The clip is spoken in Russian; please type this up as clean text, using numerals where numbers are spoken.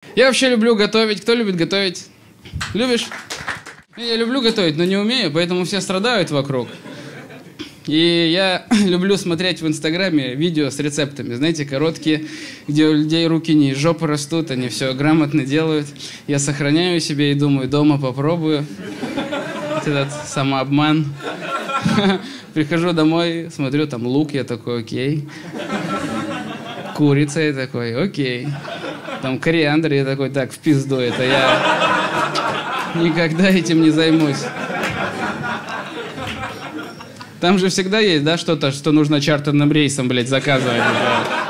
Я вообще люблю готовить. Кто любит готовить? Любишь? Я люблю готовить, но не умею, поэтому все страдают вокруг. И я люблю смотреть в Инстаграме видео с рецептами, знаете, короткие, где у людей руки не из жопы растут, они все грамотно делают. Я сохраняю себе и думаю, дома попробую. Вот этот самообман. Прихожу домой, смотрю, там лук, я такой, окей. Курица, я такой, окей. Там кориандр, я такой, так, в пизду, это я никогда этим не займусь. Там же всегда есть, да, что-то, что нужно чартерным рейсом, блядь, заказывать.